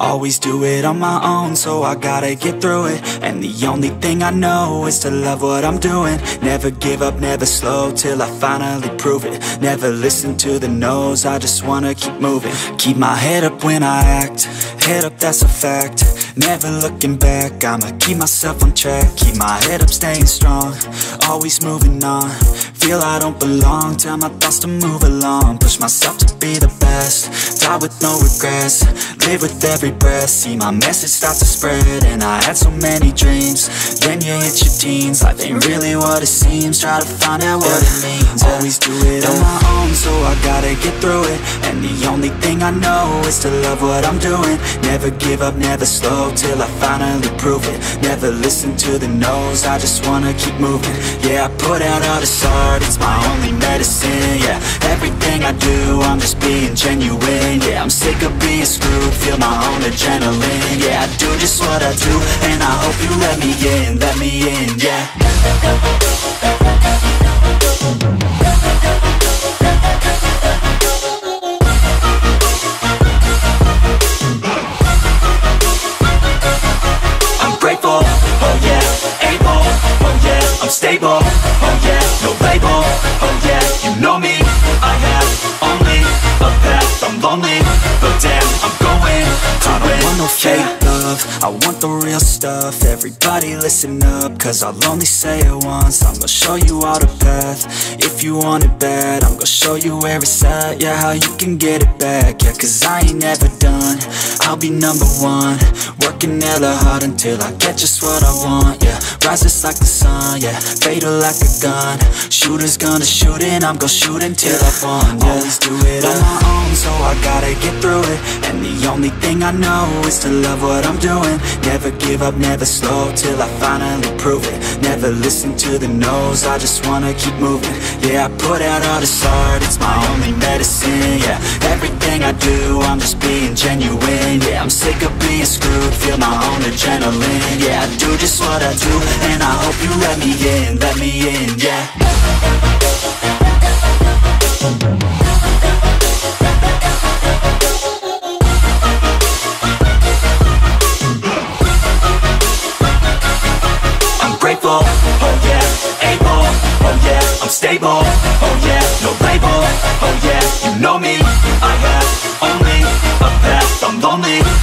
Always do it on my own, so I gotta get through it. And the only thing I know is to love what I'm doing. Never give up, never slow, till I finally prove it. Never listen to the no's, I just wanna keep moving. Keep my head up when I act, head up, that's a fact. Never looking back, I'ma keep myself on track. Keep my head up, staying strong, always moving on. Feel I don't belong, tell my thoughts to move along. Push myself to be the best, die with no regrets. Live with every breath, see my message start to spread. And I had so many dreams, then you hit your teens. Life ain't really what it seems, try to find out what it means. Always do it on my own, so I gotta get through it. And the only thing I know is to love what I'm doing. Never give up, never slow, till I finally prove it. Never listen to the no's, I just wanna keep moving. Yeah, I put out all this art, it's my only medicine. Yeah, everything I do, I'm just being genuine. Yeah, I'm sick of being screwed, feel my own adrenaline. Yeah, I do just what I do, and I hope you let me in, yeah. I'm grateful, oh yeah, able, oh yeah, I'm stable, oh yeah, no label, oh yeah, you know me, I have only a path, I'm lonely, but damn, I'm going to win. I don't want no fake love, I want the real stuff. Everybody listen up, cause I'll only say it once. I'm gonna show you all the path, if you want it bad. I'm gonna show you where it's at, yeah, how you can get it back. Yeah, cause I ain't never done, I'll be number one. Working hella hard until I get just what I want, yeah. Rises like the sun, yeah, fatal like a gun. Shooters gonna shoot and I'm gonna shoot until I won, yeah. Always do it on my own, so I gotta get through it. And the only thing I know is to love what I'm doing. Never give up, never slow, till I finally prove it. Never listen to the no's, I just wanna keep moving. Yeah, I put out all this art, it's my only medicine. Yeah, everything I do, I'm just being genuine. Yeah, I'm sick of being screwed, feel my own adrenaline. Yeah, I do just what I do, and I hope you let me in, yeah. I'm grateful, oh yeah, able, oh yeah, I'm stable, oh yeah, no label, oh yeah, you know me, I have only a path, I'm lonely,